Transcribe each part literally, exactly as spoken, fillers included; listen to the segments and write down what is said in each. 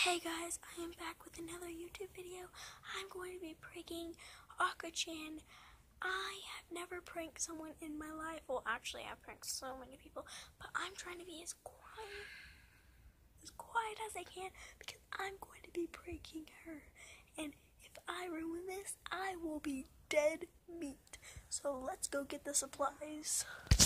Hey guys, I am back with another YouTube video. I'm going to be pranking Aka-chan. I have never pranked someone in my life. Well, actually, I've pranked so many people, but I'm trying to be as quiet, as quiet as I can because I'm going to be pranking her. And if I ruin this, I will be dead meat. So let's go get the supplies.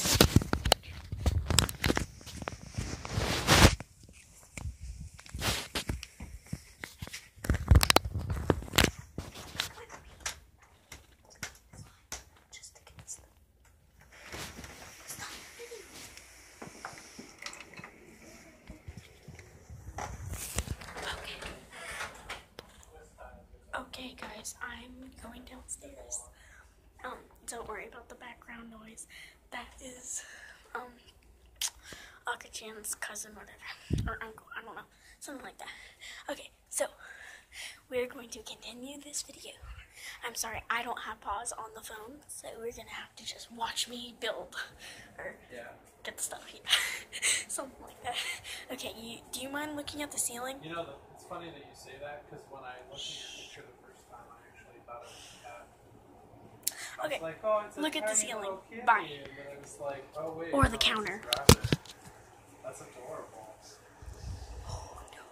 Okay guys, I'm going downstairs. Um, don't worry about the background noise. That is, um, Aka-chan's cousin, whatever, or uncle, I don't know, something like that. Okay, so, we're going to continue this video. I'm sorry, I don't have pause on the phone, so we're gonna have to just watch me build, or yeah. get the stuff, yeah. Something like that. Okay, you, do you mind looking at the ceiling? You know, the, it's funny that you say that, because when I looked at your picture the first time, I actually thought it was a cat. I Okay, was like, oh, it's a look at the tiny ceiling. little kitty. Bye. And then I was like, oh, wait. Or the no, counter. That's adorable. Oh, no.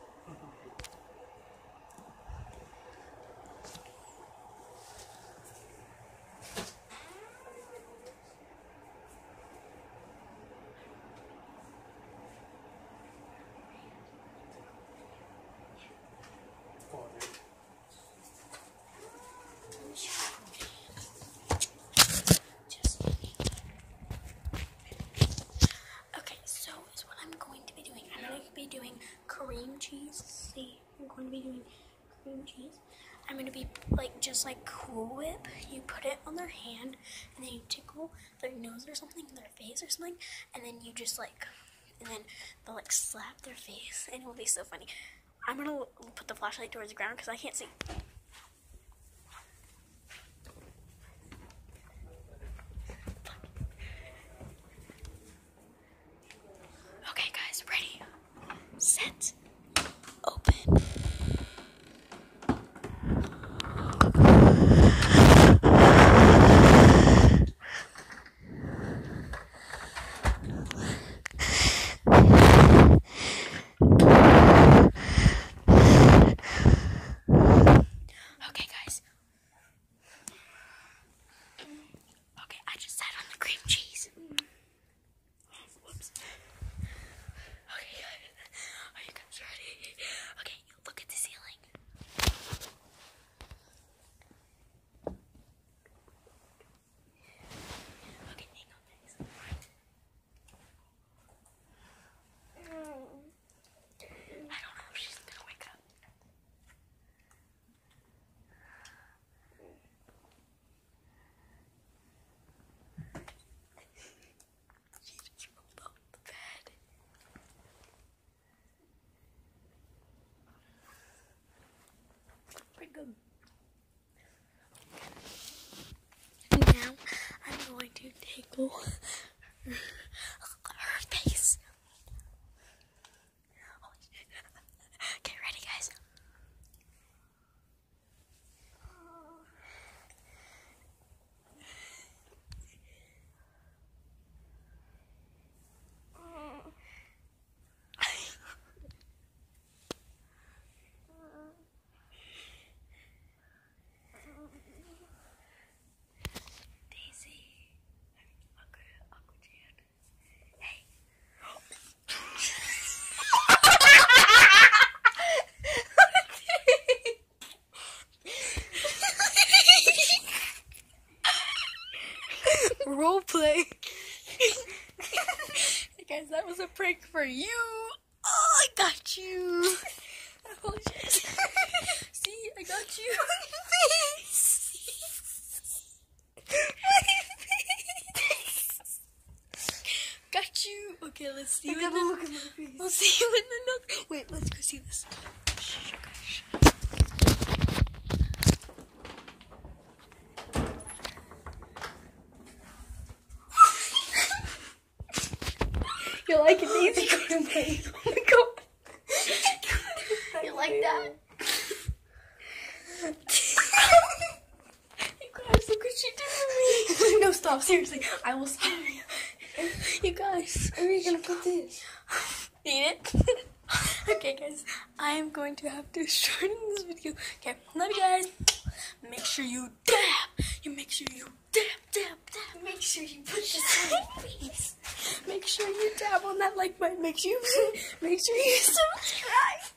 Okay, so is what I'm going to be doing. I'm going to be doing cream cheese. See, I'm going to be doing cream cheese. I'm going to be like just like Cool Whip. You put it on their hand, and then you tickle their nose or something, their face or something, and then you just like, and then they'll like slap their face, and it will be so funny. I'm going to put the flashlight towards the ground because I can't see. Okay guys, ready, set, open. Okay guys. Okay, I just sat on the cream cheese. Whoops. Okay, are you guys ready? Okay, look at the ceiling. Okay, hang on, guys. I don't know if she's gonna wake up. She just rolled off the bed. Pretty good. Now I'm going to tickle her, her face. Okay, ready, guys? Daisy. Aka-chan. Hey. Role play. Hey guys, that was a prank for you. Oh, I got you. I apologize. See, I got you. Got you. Okay, let's see you in the look at my face. We'll see you in the nook. Wait, let's go see this. Shh, shh. You like it, Daisy? Oh my god. You for me. No, stop. Seriously, I will stop you. You guys, Where are you gonna put this? eat it. Okay, guys, I am going to have to shorten this video. Okay, love you guys. Make sure you dab. You make sure you dab, dab, dab. Make sure you push the Make sure you dab on that like button. Make sure you, make sure you subscribe.